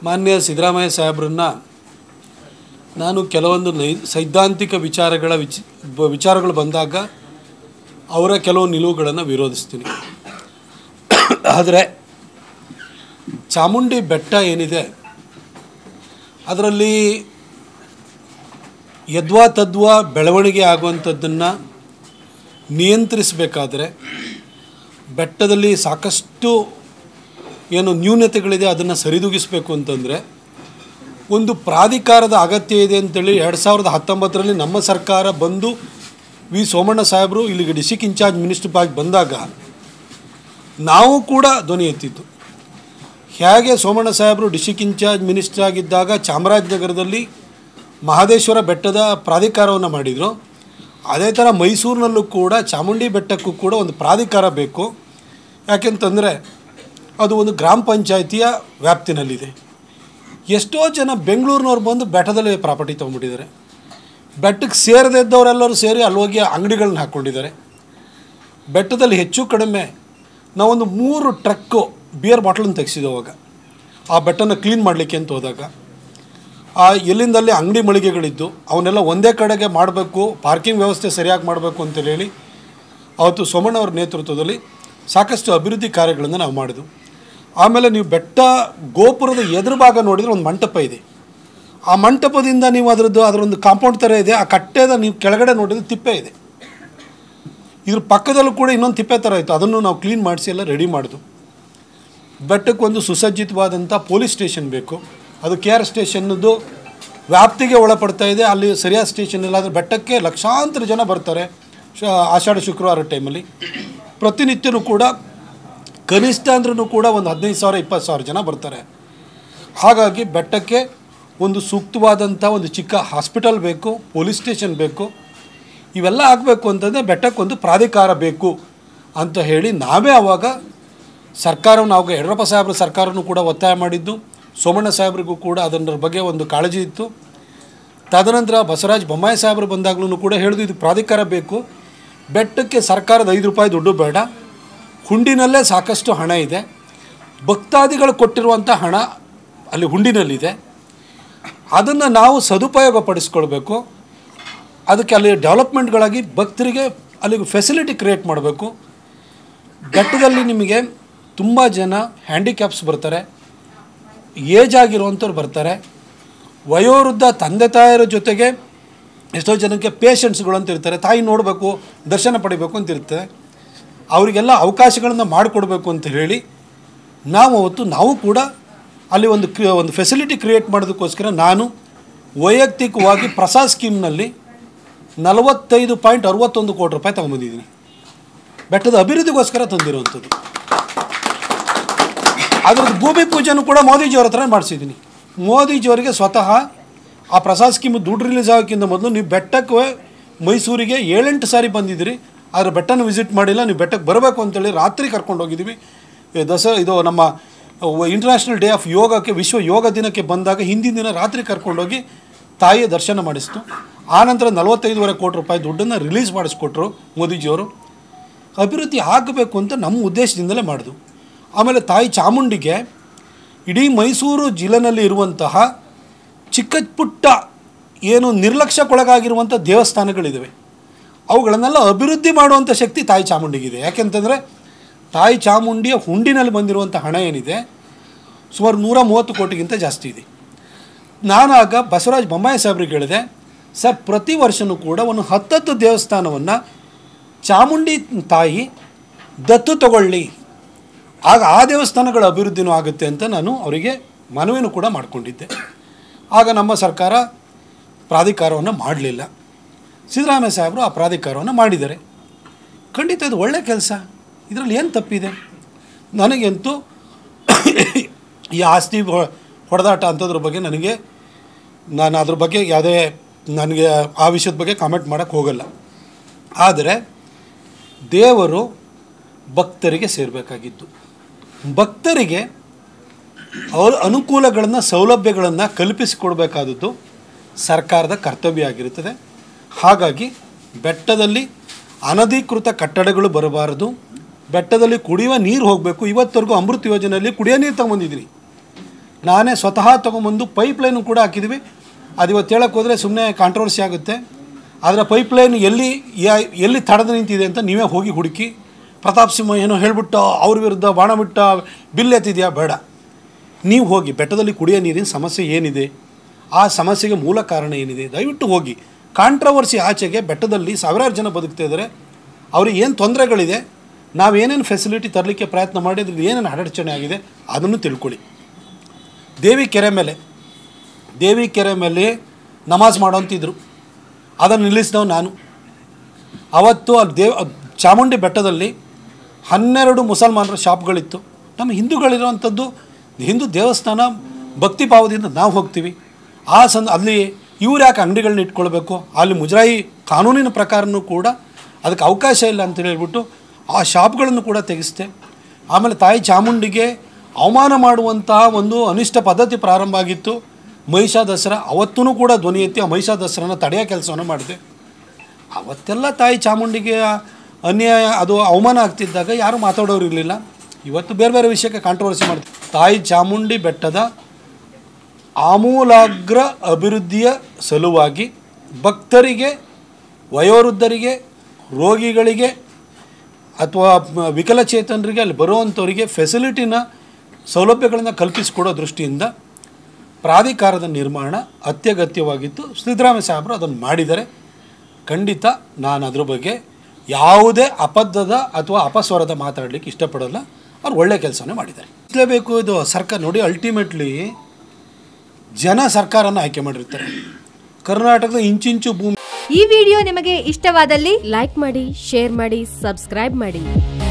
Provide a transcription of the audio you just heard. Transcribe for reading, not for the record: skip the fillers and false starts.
ಮಾನ್ಯ ಸಿದ್ದರಾಮಯ್ಯ ಸಾಹೇಬ್ರನ್ನ ನಾನು ಕೆಲವೊಂದು ಸೈದ್ಧಾಂತಿಕ ವಿಚಾರಗಳು ಬಂದಾಗ ಅವರ ಕೆಲವು ನಿಲುವುಗಳನ್ನು ವಿರೋಧಿಸ್ತೀನಿ. ಆದರೆ ಚಾಮುಂಡಿ ಬೆಟ್ಟ ಏನಿದೆ ಅದರಲ್ಲಿ ಯದ್ವಾ ತದ್ವಾ ಬೆಳವಣಿಗೆ ಆಗುವಂಥದ್ದನ್ನು ನಿಯಂತ್ರಿಸಬೇಕಾದ್ರೆ ಬೆಟ್ಟದಲ್ಲಿ ಸಾಕಷ್ಟು ಏನು ನ್ಯೂನತೆಗಳಿದೆ ಅದನ್ನು ಸರಿದೂಗಿಸಬೇಕು ಅಂತಂದರೆ ಒಂದು ಪ್ರಾಧಿಕಾರದ ಅಗತ್ಯ ಇದೆ ಅಂತೇಳಿ 2019ರಲ್ಲಿ ನಮ್ಮ ಸರ್ಕಾರ ಬಂದು ವಿ ಸೋಮಣ್ಣ ಸಾಹೇಬರು ಇಲ್ಲಿಗೆ ಡಿಸ್ಟ್ರಿಕ್ಟ್ ಇನ್ಚಾರ್ಜ್ ಮಿನಿಸ್ಟರ್ ಆಗಿ ಬಂದಾಗ ನಾವು ಕೂಡ ಧ್ವನಿ ಎತ್ತಿತ್ತು. ಹೇಗೆ ಸೋಮಣ್ಣ ಸಾಹೇಬರು ಡಿಸ್ಟ್ರಿಕ್ಟ್ ಇನ್ಚಾರ್ಜ್ ಮಿನಿಸ್ಟರ್ ಆಗಿದ್ದಾಗ ಚಾಮರಾಜನಗರದಲ್ಲಿ ಮಹದೇಶ್ವರ ಬೆಟ್ಟದ ಪ್ರಾಧಿಕಾರವನ್ನು ಮಾಡಿದರು, ಅದೇ ಥರ ಮೈಸೂರಿನಲ್ಲೂ ಕೂಡ ಚಾಮುಂಡಿ ಬೆಟ್ಟಕ್ಕೂ ಕೂಡ ಒಂದು ಪ್ರಾಧಿಕಾರ ಬೇಕು. ಯಾಕೆಂತಂದರೆ ಅದು ಒಂದು ಗ್ರಾಮ ಪಂಚಾಯಿತಿಯ ವ್ಯಾಪ್ತಿನಲ್ಲಿದೆ. ಎಷ್ಟೋ ಜನ ಬೆಂಗಳೂರಿನವ್ರು ಬಂದು ಬೆಟ್ಟದಲ್ಲಿ ಪ್ರಾಪರ್ಟಿ ತೊಗೊಂಡ್ಬಿಟ್ಟಿದ್ದಾರೆ. ಬೆಟ್ಟಕ್ಕೆ ಸೇರದೇ ಇದ್ದವರೆಲ್ಲರೂ ಸೇರಿ ಅಲ್ಲಿ ಹೋಗಿ ಅಂಗಡಿಗಳನ್ನ ಹಾಕ್ಕೊಂಡಿದ್ದಾರೆ. ಬೆಟ್ಟದಲ್ಲಿ ಹೆಚ್ಚು ಕಡಿಮೆ ನಾವೊಂದು 3 ಟ್ರಕ್ಕು ಬಿಯರ್ ಬಾಟ್ಲನ್ನು ತೆಗೆಸಿದವಾಗ ಆ ಬೆಟ್ಟನ ಕ್ಲೀನ್ ಮಾಡಲಿಕ್ಕೆ ಅಂತ ಹೋದಾಗ ಎಲ್ಲಿಂದಲ್ಲಿ ಅಂಗಡಿ ಮಳಿಗೆಗಳಿದ್ದು ಅವನ್ನೆಲ್ಲ ಒಂದೇ ಕಡೆಗೆ ಮಾಡಬೇಕು, ಪಾರ್ಕಿಂಗ್ ವ್ಯವಸ್ಥೆ ಸರಿಯಾಗಿ ಮಾಡಬೇಕು ಅಂತೇಳಿ ಹೇಳಿ ಅವತ್ತು ಸೋಮಣ್ಣವ್ರ ನೇತೃತ್ವದಲ್ಲಿ ಸಾಕಷ್ಟು ಅಭಿವೃದ್ಧಿ ಕಾರ್ಯಗಳನ್ನು ನಾವು ಮಾಡಿದ್ವು. ಆಮೇಲೆ ನೀವು ಬೆಟ್ಟ ಗೋಪುರದ ಎದುರು ಭಾಗ ನೋಡಿದರೆ ಒಂದು ಮಂಟಪ ಇದೆ. ಆ ಮಂಟಪದಿಂದ ನೀವು ಅದರೊಂದು ಕಾಂಪೌಂಡ್ ಥರ ಇದೆ. ಆ ಕಟ್ಟೆದ ನೀವು ಕೆಳಗಡೆ ನೋಡಿದರೆ ತಿಪ್ಪೆ ಇದೆ. ಇದ್ರ ಪಕ್ಕದಲ್ಲೂ ಕೂಡ ಇನ್ನೊಂದು ತಿಪ್ಪೆ ಥರ ಇತ್ತು. ಅದನ್ನು ನಾವು ಕ್ಲೀನ್ ಮಾಡಿಸಿ ಎಲ್ಲ ರೆಡಿ ಮಾಡಿದ್ವು. ಬೆಟ್ಟಕ್ಕೊಂದು ಸುಸಜ್ಜಿತವಾದಂಥ ಪೊಲೀಸ್ ಸ್ಟೇಷನ್ ಬೇಕು. ಅದು KR ಸ್ಟೇಷನ್ನದು ವ್ಯಾಪ್ತಿಗೆ ಒಳಪಡ್ತಾ ಇದೆ. ಅಲ್ಲಿ ಸರಿಯಾದ ಸ್ಟೇಷನ್ ಇಲ್ಲ. ಆದರೆ ಬೆಟ್ಟಕ್ಕೆ ಲಕ್ಷಾಂತರ ಜನ ಬರ್ತಾರೆ ಆಷಾಢ ಶುಕ್ರವಾರ ಟೈಮಲ್ಲಿ. ಪ್ರತಿನಿತ್ಯನೂ ಕೂಡ ಕನಿಷ್ಠ ಅಂದ್ರೂ ಕೂಡ ಒಂದು 15,000 20,000 ಜನ ಬರ್ತಾರೆ. ಹಾಗಾಗಿ ಬೆಟ್ಟಕ್ಕೆ ಒಂದು ಸೂಕ್ತವಾದಂಥ ಒಂದು ಚಿಕ್ಕ ಹಾಸ್ಪಿಟಲ್ ಬೇಕು, ಪೊಲೀಸ್ ಸ್ಟೇಷನ್ ಬೇಕು. ಇವೆಲ್ಲ ಆಗಬೇಕು ಅಂತಂದರೆ ಬೆಟ್ಟಕ್ಕೊಂದು ಪ್ರಾಧಿಕಾರ ಬೇಕು ಅಂತ ಹೇಳಿ ನಾವೇ ಆವಾಗ ಸರ್ಕಾರವನ್ನು ಆವಾಗ ಯಡಿಯೂರಪ್ಪ ಸಾಹೇಬ್ರ ಸರ್ಕಾರನೂ ಕೂಡ ಒತ್ತಾಯ ಮಾಡಿದ್ದು. ಸೋಮಣ್ಣ ಸಾಹೇಬ್ರಿಗೂ ಕೂಡ ಅದರ ಬಗ್ಗೆ ಒಂದು ಕಾಳಜಿ ಇತ್ತು. ತದನಂತರ ಬಸವರಾಜ ಬೊಮ್ಮಾಯಿ ಸಾಹೇಬರು ಬಂದಾಗಲೂ ಕೂಡ ಹೇಳಿದ್ರು ಇದು ಪ್ರಾಧಿಕಾರ ಬೇಕು. ಬೆಟ್ಟಕ್ಕೆ ಸರ್ಕಾರದ ₹5 ದುಡ್ಡು ಬೇಡ, ಹುಂಡಿನಲ್ಲೇ ಸಾಕಷ್ಟು ಹಣ ಇದೆ, ಭಕ್ತಾದಿಗಳು ಕೊಟ್ಟಿರುವಂಥ ಹಣ ಅಲ್ಲಿ ಹುಂಡಿನಲ್ಲಿದೆ, ಅದನ್ನು ನಾವು ಸದುಪಯೋಗ ಪಡಿಸ್ಕೊಳ್ಬೇಕು. ಅದಕ್ಕೆ ಅಲ್ಲಿ ಡೆವಲಪ್ಮೆಂಟ್ಗಳಾಗಿ ಭಕ್ತರಿಗೆ ಅಲ್ಲಿಗೆ ಫೆಸಿಲಿಟಿ ಕ್ರಿಯೇಟ್ ಮಾಡಬೇಕು. ಬೆಟ್ಟದಲ್ಲಿ ನಿಮಗೆ ತುಂಬ ಜನ ಹ್ಯಾಂಡಿಕ್ಯಾಪ್ಸ್ ಬರ್ತಾರೆ, ಏಜ್ ಆಗಿರುವಂಥವ್ರು ಬರ್ತಾರೆ, ವಯೋವೃದ್ಧ ತಂದೆ ತಾಯಿಯರ ಜೊತೆಗೆ ಎಷ್ಟೋ ಜನಕ್ಕೆ ಪೇಷಂಟ್ಸ್ಗಳು ಅಂತ ಇರ್ತಾರೆ. ತಾಯಿ ನೋಡಬೇಕು, ದರ್ಶನ ಪಡಿಬೇಕು ಅಂತ ಇರ್ತದೆ. ಅವರಿಗೆಲ್ಲ ಅವಕಾಶಗಳನ್ನು ಮಾಡಿಕೊಡ್ಬೇಕು ಅಂತ ಹೇಳಿ ನಾವು ಕೂಡ ಅಲ್ಲಿ ಒಂದು ಫೆಸಿಲಿಟಿ ಕ್ರಿಯೇಟ್ ಮಾಡೋದಕ್ಕೋಸ್ಕರ ನಾನು ವೈಯಕ್ತಿಕವಾಗಿ ಪ್ರಸಾದ್ ಸ್ಕೀಮ್ನಲ್ಲಿ ₹45.61 ಕೋಟಿ ತೊಗೊಂಬಂದಿದ್ದೀನಿ. ಬೆಟ್ಟದ ಅಭಿವೃದ್ಧಿಗೋಸ್ಕರ ತಂದಿರುವಂಥದ್ದು. ಅದರದ್ದು ಭೂಮಿ ಪೂಜೆನೂ ಕೂಡ ಮೋದಿಜಿಯವ್ರ ಹತ್ರ ಮಾಡಿಸಿದ್ದೀನಿ. ಮೋದಿಜಿಯವರಿಗೆ ಸ್ವತಃ ಆ ಪ್ರಸಾದ್ ಸ್ಕೀಮ್ ದುಡ್ಡು ರಿಲೀಸ್ ಆಗೋಕ್ಕಿಂತ ಮೊದಲು ನೀವು ಬೆಟ್ಟಕ್ಕೆ ಮೈಸೂರಿಗೆ 7-8 ಸಾರಿ ಬಂದಿದ್ದೀರಿ, ಆದರೆ ಬೆಟ್ಟನ ವಿಸಿಟ್ ಮಾಡಿಲ್ಲ. ನೀವು ಬೆಟ್ಟಕ್ಕೆ ಬರಬೇಕು ಅಂತೇಳಿ ರಾತ್ರಿ ಕರ್ಕೊಂಡು ಹೋಗಿದ್ದೀವಿ. ಇದು ನಮ್ಮ ಇಂಟರ್ನ್ಯಾಷನಲ್ ಡೇ ಆಫ್ ಯೋಗಕ್ಕೆ, ವಿಶ್ವ ಯೋಗ ದಿನಕ್ಕೆ ಬಂದಾಗ ಹಿಂದಿನ ದಿನ ರಾತ್ರಿ ಕರ್ಕೊಂಡೋಗಿ ತಾಯಿಯ ದರ್ಶನ ಮಾಡಿಸ್ತು. ಆನಂತರ ₹45.5 ಕೋಟಿ ದುಡ್ಡನ್ನು ರಿಲೀಸ್ ಮಾಡಿಸ್ಕೊಟ್ರು ಮೋದಿಜಿಯವರು. ಅಭಿವೃದ್ಧಿ ಆಗಬೇಕು ಅಂತ ನಮ್ಮ ಉದ್ದೇಶದಿಂದಲೇ ಮಾಡಿದ್ವು. ಆಮೇಲೆ ತಾಯಿ ಚಾಮುಂಡಿಗೆ ಇಡೀ ಮೈಸೂರು ಜಿಲ್ಲೆನಲ್ಲಿ ಇರುವಂತಹ ಚಿಕ್ಕ ಪುಟ್ಟ ಏನು ನಿರ್ಲಕ್ಷ್ಯಕ್ಕೊಳಗಾಗಿರುವಂಥ ದೇವಸ್ಥಾನಗಳಿದ್ದಾವೆ, ಅವುಗಳನ್ನೆಲ್ಲ ಅಭಿವೃದ್ಧಿ ಮಾಡುವಂಥ ಶಕ್ತಿ ತಾಯಿ ಚಾಮುಂಡಿಗಿದೆ. ಯಾಕೆಂತಂದರೆ ತಾಯಿ ಚಾಮುಂಡಿಯ ಹುಂಡಿನಲ್ಲಿ ಬಂದಿರುವಂಥ ಹಣ ಏನಿದೆ ಸುಮಾರು 130 ಕೋಟಿಗಿಂತ ಜಾಸ್ತಿ ಇದೆ. ನಾನಾಗ ಬಸವರಾಜ ಬೊಮ್ಮಾಯಿ ಸಾಹೇಬ್ರಿಗೆ ಹೇಳಿದೆ, ಸರ್ ಪ್ರತಿ ವರ್ಷವೂ ಕೂಡ ಒಂದು 10 ದೇವಸ್ಥಾನವನ್ನು ಚಾಮುಂಡಿ ತಾಯಿ ದತ್ತು ತಗೊಳ್ಳಿ, ಆಗ ಆ ದೇವಸ್ಥಾನಗಳ ಅಭಿವೃದ್ಧಿನೂ ಆಗುತ್ತೆ ಅಂತ ನಾನು ಅವರಿಗೆ ಮನವಿನೂ ಕೂಡ ಮಾಡಿಕೊಂಡಿದ್ದೆ. ಆಗ ನಮ್ಮ ಸರ್ಕಾರ ಪ್ರಾಧಿಕಾರವನ್ನು ಮಾಡಲಿಲ್ಲ. ಸಿದ್ದರಾಮಯ್ಯ ಸಾಹೇಬರು ಆ ಪ್ರಾಧಿಕಾರವನ್ನು ಮಾಡಿದ್ದಾರೆ. ಖಂಡಿತ ಇದು ಒಳ್ಳೆಯ ಕೆಲಸ, ಇದರಲ್ಲಿ ಏನು ತಪ್ಪಿದೆ? ನನಗಂತೂ ಈ ಆಸ್ತಿ ಹೊಡೆದಾಟ ಅಂಥದ್ರ ಬಗ್ಗೆ ನಾನು ಅದ್ರ ಬಗ್ಗೆ ನನಗೆ ಆ ವಿಷಯದ ಬಗ್ಗೆ ಕಾಮೆಂಟ್ ಮಾಡೋಕ್ಕೆ ಹೋಗಲ್ಲ. ಆದರೆ ದೇವರು ಭಕ್ತರಿಗೆ ಸೇರಬೇಕಾಗಿದ್ದು, ಭಕ್ತರಿಗೆ ಅವರ ಅನುಕೂಲಗಳನ್ನು ಸೌಲಭ್ಯಗಳನ್ನು ಕಲ್ಪಿಸಿಕೊಡಬೇಕಾದದ್ದು ಸರ್ಕಾರದ ಕರ್ತವ್ಯ ಆಗಿರುತ್ತದೆ. ಹಾಗಾಗಿ ಬೆಟ್ಟದಲ್ಲಿ ಅನಧಿಕೃತ ಕಟ್ಟಡಗಳು ಬರಬಾರದು, ಬೆಟ್ಟದಲ್ಲಿ ಕುಡಿಯುವ ನೀರು ಹೋಗಬೇಕು. ಇವತ್ತವರೆಗೂ ಅಮೃತ ಯೋಜನೆಯಲ್ಲಿ ಕುಡಿಯೋ ನೀರು ತಗೊಂಬಂದಿದ್ದೀನಿ. ನಾನೇ ಸ್ವತಃ ತೊಗೊಂಬಂದು ಪೈಪ್ಲೈನು ಕೂಡ ಹಾಕಿದ್ವಿ. ಅದು ಇವತ್ತು ಹೇಳಕ್ಕೆ ಹೋದರೆ ಸುಮ್ಮನೆ ಕಾಂಟ್ರವರ್ಸಿ ಆಗುತ್ತೆ. ಆದರೆ ಪೈಪ್ಲೈನ್ ಎಲ್ಲಿ ತಡೆದು ನಿಂತಿದೆ ಅಂತ ನೀವೇ ಹೋಗಿ ಹುಡುಕಿ. ಪ್ರತಾಪ್ ಸಿಂಹ ಏನೋ ಹೇಳ್ಬಿಟ್ಟು ಅವ್ರ ವಿರುದ್ಧ ಬಾಣ ಬಿಟ್ಟ ಬಿಲ್ ಎತ್ತಿದೆಯಾ? ಬೇಡ. ನೀವು ಹೋಗಿ ಬೆಟ್ಟದಲ್ಲಿ ಕುಡಿಯೋ ನೀರಿನ ಸಮಸ್ಯೆ ಏನಿದೆ, ಆ ಸಮಸ್ಯೆಗೆ ಮೂಲ ಕಾರಣ ಏನಿದೆ, ದಯವಿಟ್ಟು ಹೋಗಿ. ಕಾಂಟ್ರವರ್ಸಿ ಆಚೆಗೆ ಬೆಟ್ಟದಲ್ಲಿ ಸಾವಿರಾರು ಜನ ಬದುಕ್ತಾ ಇದ್ದಾರೆ. ಅವ್ರಿಗೆ ಏನು ತೊಂದರೆಗಳಿದೆ, ನಾವೇನೇನು ಫೆಸಿಲಿಟಿ ತರಲಿಕ್ಕೆ ಪ್ರಯತ್ನ ಮಾಡಿದ್ರೆ ಏನೇನು ಅಡಚಣೆ ಆಗಿದೆ ಅದನ್ನು ತಿಳ್ಕೊಳ್ಳಿ. ದೇವಿ ಕೆರೆ ಮೇಲೆ ನಮಾಜ್ ಮಾಡೋಂತಿದ್ರು, ಅದನ್ನು ನಿಲ್ಲಿಸಿದವು ನಾನು. ಅವತ್ತು ಅಲ್ಲಿ ಚಾಮುಂಡಿ ಬೆಟ್ಟದಲ್ಲಿ 12 ಮುಸಲ್ಮಾನರ ಶಾಪ್ಗಳಿತ್ತು. ನಮ್ಮ ಹಿಂದೂಗಳಿರೋವಂಥದ್ದು ಹಿಂದೂ ದೇವಸ್ಥಾನ ಭಕ್ತಿ ಭಾವದಿಂದ ನಾವು ಹೋಗ್ತೀವಿ. ಅಲ್ಲಿ ಇವ್ರು ಯಾಕೆ ಅಂಗಡಿಗಳನ್ನ ಇಟ್ಕೊಳ್ಬೇಕು? ಅಲ್ಲಿ ಮುಜರಾಯಿ ಕಾನೂನಿನ ಪ್ರಕಾರನೂ ಕೂಡ ಅದಕ್ಕೆ ಅವಕಾಶ ಇಲ್ಲ ಅಂತ ಹೇಳ್ಬಿಟ್ಟು ಆ ಶಾಪ್ಗಳನ್ನು ಕೂಡ ತೆಗೆಸ್ತೆ. ಆಮೇಲೆ ತಾಯಿ ಚಾಮುಂಡಿಗೆ ಅವಮಾನ ಮಾಡುವಂತಹ ಒಂದು ಅನಿಷ್ಟ ಪದ್ಧತಿ ಪ್ರಾರಂಭ ಆಗಿತ್ತು. ಮಹಿಷಾ ದಸರಾ ಅವತ್ತೂ ಕೂಡ ಧ್ವನಿ ಎತ್ತಿ ಆ ಮಹಿಷಾ ದಸರಾನ ತಡೆಯೋ ಕೆಲಸವನ್ನು ಮಾಡಿದೆ. ಅವತ್ತೆಲ್ಲ ತಾಯಿ ಚಾಮುಂಡಿಗೆ ಅನ್ಯಾಯ, ಅದು ಅವಮಾನ ಆಗ್ತಿದ್ದಾಗ ಯಾರೂ ಮಾತಾಡೋರು ಇರಲಿಲ್ಲ. ಇವತ್ತು ಬೇರೆ ಬೇರೆ ವಿಷಯಕ್ಕೆ ಕಾಂಟ್ರವರ್ಸಿ ಮಾಡ್ತೀವಿ. ತಾಯಿ ಚಾಮುಂಡಿ ಬೆಟ್ಟದ ಆಮೂಲಾಗ್ರ ಅಭಿವೃದ್ಧಿಯ ಸಲುವಾಗಿ ಭಕ್ತರಿಗೆ, ವಯೋವೃದ್ಧರಿಗೆ, ರೋಗಿಗಳಿಗೆ ಅಥವಾ ವಿಕಲಚೇತನರಿಗೆ ಅಲ್ಲಿ ಬರುವಂಥವರಿಗೆ ಫೆಸಿಲಿಟಿನ ಸೌಲಭ್ಯಗಳನ್ನು ಕಲ್ಪಿಸಿಕೊಡೋ ದೃಷ್ಟಿಯಿಂದ ಪ್ರಾಧಿಕಾರದ ನಿರ್ಮಾಣ ಅತ್ಯಗತ್ಯವಾಗಿತ್ತು. ಸಿದ್ದರಾಮಯ್ಯ ಸಾಹೇಬರು ಅದನ್ನು ಮಾಡಿದ್ದಾರೆ. ಖಂಡಿತ ನಾನು ಅದ್ರ ಬಗ್ಗೆ ಯಾವುದೇ ಅಬದ್ಧದ ಅಥವಾ ಅಪಸ್ವರದ ಮಾತಾಡಲಿಕ್ಕೆ ಇಷ್ಟಪಡೋಲ್ಲ. ಅವ್ರು ಒಳ್ಳೆ ಕೆಲಸನೇ ಮಾಡಿದ್ದಾರೆ. ಇರಲೇಬೇಕು. ಇದು ಸರ್ಕಾರ ನೋಡಿ, ಅಲ್ಟಿಮೇಟ್ಲಿ ಜನ ಸರ್ಕಾರನ ಆಯ್ಕೆ ಮಾಡಿರ್ತಾರೆ. ಕರ್ನಾಟಕದ ಇಂಚಿಂಚು ಭೂಮಿ. ಈ ವಿಡಿಯೋ ನಿಮಗೆ ಇಷ್ಟವಾದಲ್ಲಿ ಲೈಕ್ ಮಾಡಿ, ಶೇರ್ ಮಾಡಿ, ಸಬ್ಸ್ಕ್ರೈಬ್ ಮಾಡಿ.